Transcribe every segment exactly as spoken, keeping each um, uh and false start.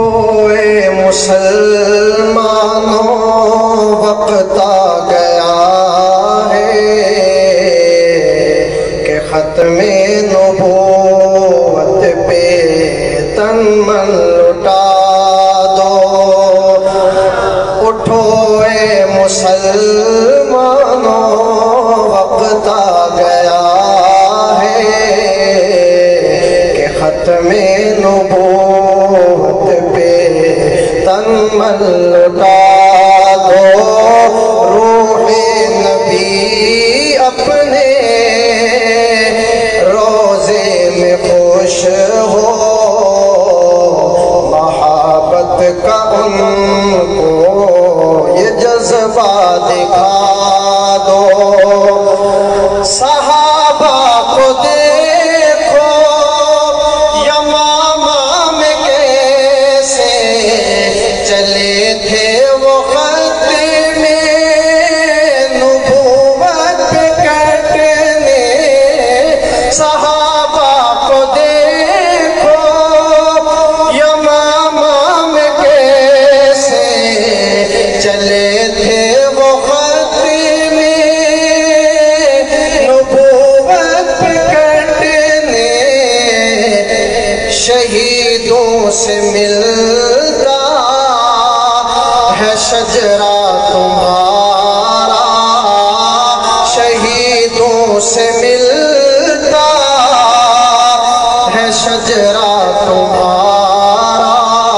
اٹھو اے مسلمانوں وقت آ گیا ہے کہ ختم نبوت پہ تن من لٹا دو. اٹھو اے مسلمانوں وقت آ گیا ہے کہ ختم نبوت پہ تن من لٹا دو. روح نبی اپنے روزے میں خوش ہو, محبت کا ان کو یہ جذبہ دکھا دو. صحابہ کو دیکھو یمامہ میں کیسے چلے تھے وہ خط میں نبوت پہ کٹنے. صحابہ کو دیکھو یمامہ میں کیسے چلے تھے وہ خط میں نبوت پہ کٹنے. شہیدوں سے ملتا ہے شجرہ تمہارا, شہیدوں سے ملتا ہے شجرہ تمہارا.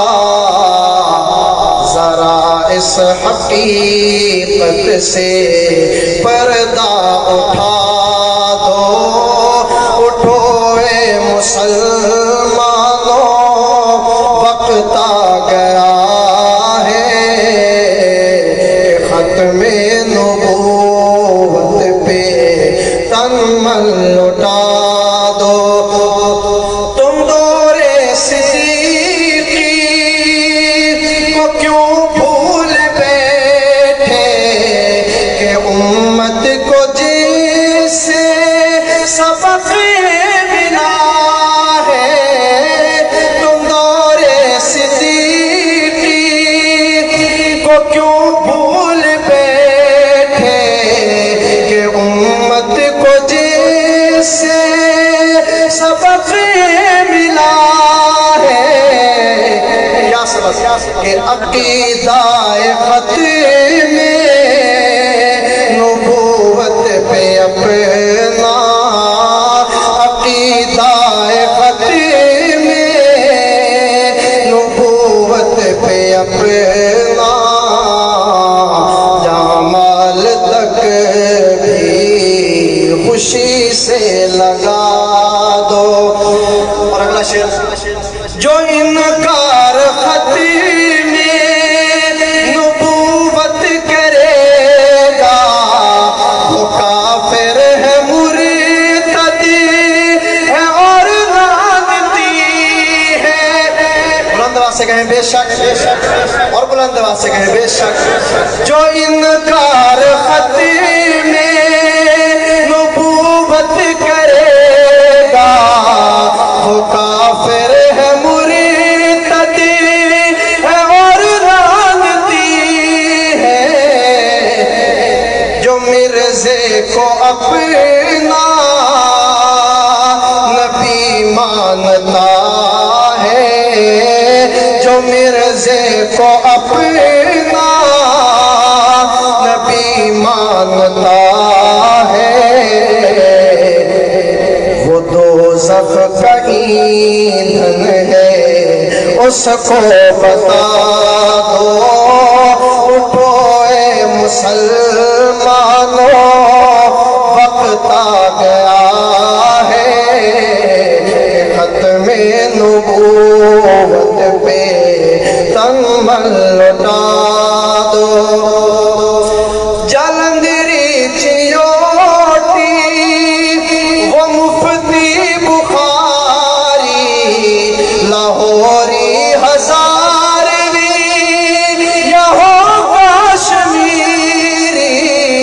ذرا اس حقیقت سے پردہ اٹھا دو. اٹھو اے مسلمانوں وقت آ گیا ہے کہ ختم نبوت پہ تن من لٹا دو. تم دور صدیقی کو کیوں بھول بیٹھے کہ امت کو جس سے سبق ملا ہے. تم دور صدیقی کو کیوں بھول بیٹھے کہ امت کو جس سے سبق ملا ہے. یا سبق کہ عقیدہ ختم نبوت پہ اپنا, عقیدہ ختم نبوت پہ اپنا, جمال تک بھی خوشی سے لگا دو. اور اگلا شعر, جو انکار ختم نبوت کرے گا وہ کافر ہے, مرتدی ہے اور لعنتی ہے. بلند آواز سے کہیں بے شک, اور بلند آواز سے کہیں بے شک. جو انکار ختم نبوت کرے گا وہ کافر ہے, مرتدی ہے اور لعنتی ہے. جو مرزے کو اپنا نبی مانتا ہے, جو مرزے کو اپنا نبی مانتا ہے, وہ دوزخ کا ایندھن ہے اس کو بتا دو. اٹھو اے مسلمانوں وقت آ گیا ہے ختم نبوت پہ تن من لٹا دو. جلندری چیوٹی وہ مفتی بخاری, لاہوری ہزاروی یا ہو کشمیری.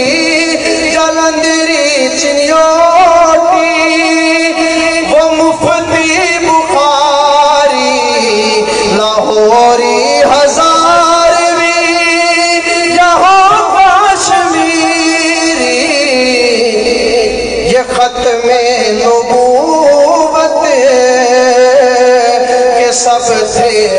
جلندری چیوٹی وہ مفتی بخاری, لاہور گوری ہزارویں یہاں کشمیری یہ ختم نبوت کے سب سے